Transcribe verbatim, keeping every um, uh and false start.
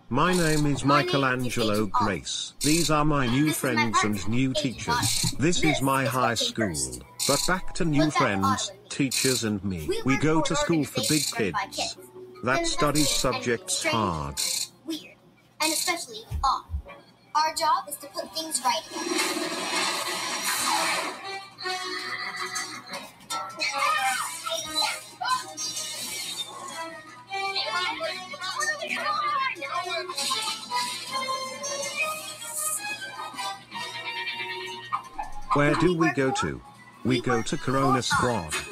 My name is My name is Michelangelo Angel Art. Grace. These are my new This is my friends partner, and new Agent teachers. Otter. This This is my is high what came school. first. But back to new Put that friends, Otter with me. teachers and me. We We work go for to an school for big organization run by kids. kids. That Then studies that's anything subjects strange, hard. weird, and especially odd. Our job is to put things right again. Where do We we work go for- to? We we go work to for Corona us. Squad.